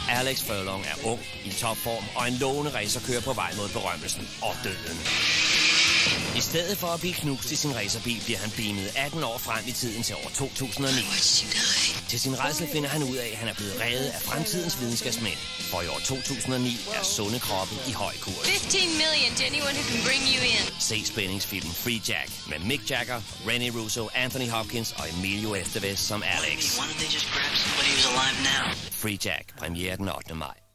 Alex Furlong er ung, i topform og en lovende racerkører på vej mod berømmelsen og døden. I stedet for at blive knust i sin racerbil, bliver han beamet 18 år frem i tiden til år 2009. Til sin rædsel finder han ud af, at han er blevet reddet af fremtidens videnskabsmænd. For i år 2009 er sunde kroppe i høj kurs. 15 million to anyone who can bring you in. Se spændingsfilmen Free Jack med Mick Jagger, Rene Russo, Anthony Hopkins og Emilio Estevez som Alex. Why don't they just grab somebody who's alive now? Free Jack, premiere den 8. maj.